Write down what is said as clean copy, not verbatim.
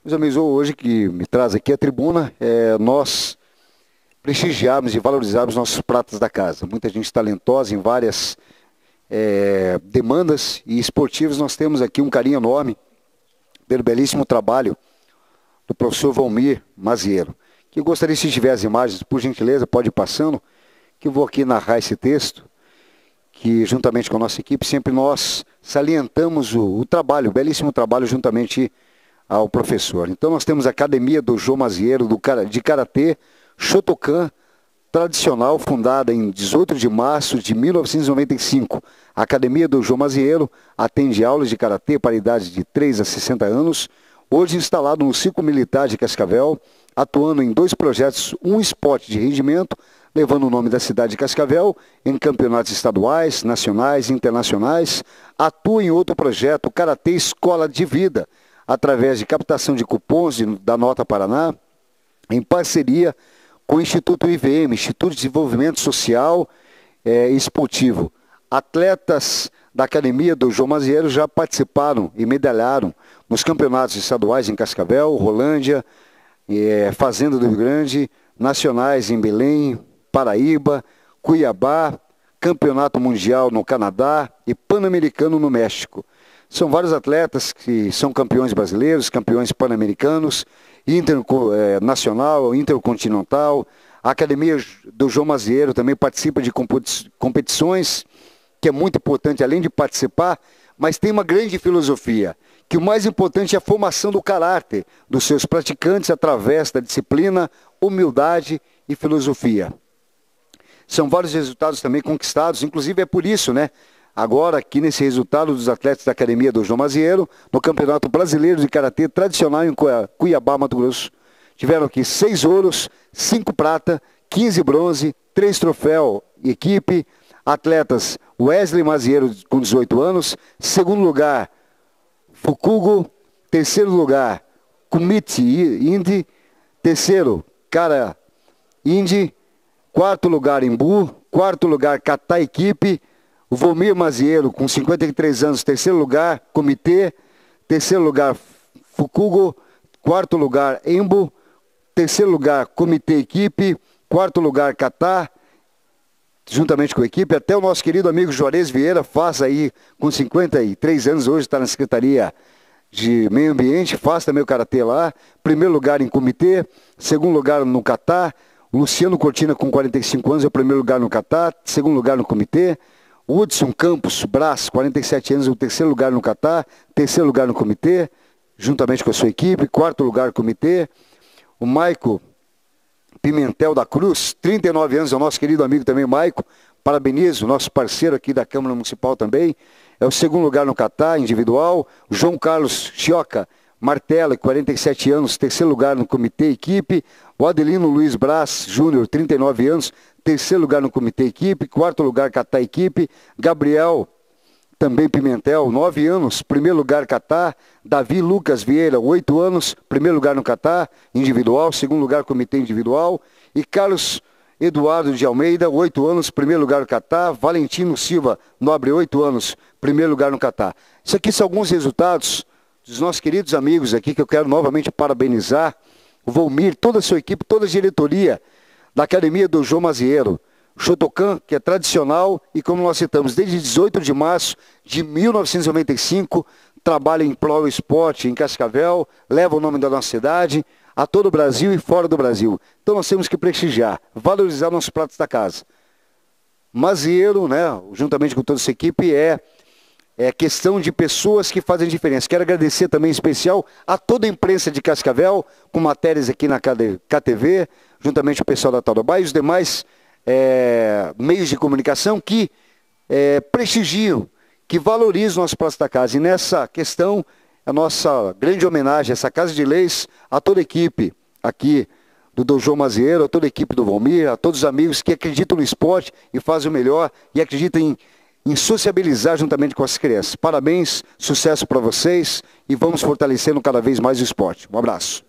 Meus amigos, hoje que me traz aqui a tribuna é nós prestigiarmos e valorizarmos nossos pratas da casa. Muita gente talentosa em várias demandas e esportivas. Nós temos aqui um carinho enorme pelo belíssimo trabalho do professor Valmir Maziero, que gostaria, se tiver as imagens, por gentileza, pode ir passando, que eu vou aqui narrar esse texto, que juntamente com a nossa equipe, sempre nós salientamos o trabalho, o belíssimo trabalho juntamente ao professor. Então nós temos a Academia Dojo Maziero de Karatê Shotokan, tradicional, fundada em 18 de março de 1995. A Academia Dojo Maziero atende aulas de Karatê para idades de 3 a 60 anos, hoje instalado no Ciclo Militar de Cascavel, atuando em 2 projetos, um esporte de rendimento, levando o nome da cidade de Cascavel, em campeonatos estaduais, nacionais e internacionais. Atua em outro projeto, Karatê Escola de Vida, através de captação de cupons da Nota Paraná, em parceria com o Instituto IVM, Instituto de Desenvolvimento Social e Esportivo. Atletas da Academia Dojo Maziero já participaram e medalharam nos campeonatos estaduais em Cascavel, Rolândia, Fazenda do Rio Grande, nacionais em Belém, Paraíba, Cuiabá, Campeonato Mundial no Canadá e Pan-Americano no México. São vários atletas que são campeões brasileiros, campeões pan-americanos, internacional, intercontinental. A Academia Dojo Maziero também participa de competições, que é muito importante, além de participar, mas tem uma grande filosofia, que o mais importante é a formação do caráter dos seus praticantes através da disciplina, humildade e filosofia. São vários resultados também conquistados, inclusive é por isso, né? Agora, aqui nesse resultado dos atletas da Academia Dojo Maziero, no Campeonato Brasileiro de Karatê tradicional em Cuiabá, Mato Grosso, tiveram aqui 6 ouros, 5 prata, 15 bronze, 3 troféus equipe. Atletas Wesley Maziero com 18 anos, segundo lugar Fukugo, terceiro lugar Kumiti Indy, terceiro Cara Indy, quarto lugar Imbu, quarto lugar Kata equipe. O Valmir Maziero, com 53 anos, terceiro lugar, Comitê, terceiro lugar, Fukugo, quarto lugar, Embu, terceiro lugar, Comitê Equipe, quarto lugar, Catar, juntamente com a equipe, até o nosso querido amigo Juarez Vieira, faz aí, com 53 anos, hoje está na Secretaria de Meio Ambiente, faz também o Karatê lá, primeiro lugar em Comitê, segundo lugar no Catar, Luciano Cortina, com 45 anos, é o primeiro lugar no Catar, segundo lugar no Comitê, Hudson Campos Brás, 47 anos, o terceiro lugar no Catar, terceiro lugar no Comitê, juntamente com a sua equipe, quarto lugar no Comitê. O Maico Pimentel da Cruz, 39 anos, é o nosso querido amigo também, Maico, parabenizo, nosso parceiro aqui da Câmara Municipal também, é o segundo lugar no Catar, individual. O João Carlos Chioca Martella, 47 anos, terceiro lugar no Comitê Equipe. O Adelino Luiz Brás Júnior, 39 anos, terceiro lugar no Comitê Equipe, quarto lugar Catar Equipe. Gabriel, também Pimentel, 9 anos, primeiro lugar Catar. Davi Lucas Vieira, 8 anos, primeiro lugar no Catar, individual, segundo lugar Comitê Individual. E Carlos Eduardo de Almeida, 8 anos, primeiro lugar no Catar. Valentino Silva Nobre, 8 anos, primeiro lugar no Catar. Isso aqui são alguns resultados dos nossos queridos amigos aqui, que eu quero novamente parabenizar. O Valmir, toda a sua equipe, toda a diretoria da Academia Dojo Maziero. Shotokan, que é tradicional e, como nós citamos, desde 18 de março de 1995, trabalha em prol do esporte em Cascavel, leva o nome da nossa cidade a todo o Brasil e fora do Brasil. Então nós temos que prestigiar, valorizar nossos pratos da casa. Maziero, né, juntamente com toda essa equipe, é questão de pessoas que fazem diferença. Quero agradecer também em especial a toda a imprensa de Cascavel, com matérias aqui na KTV, juntamente com o pessoal da Taurobá e os demais meios de comunicação que prestigiam, que valorizam o nosso prato da casa. E nessa questão, a nossa grande homenagem a essa Casa de Leis, a toda a equipe aqui do Dojo Maziero, a toda a equipe do Valmir, a todos os amigos que acreditam no esporte e fazem o melhor e acreditam em sociabilizar juntamente com as crianças. Parabéns, sucesso para vocês e vamos fortalecendo cada vez mais o esporte. Um abraço.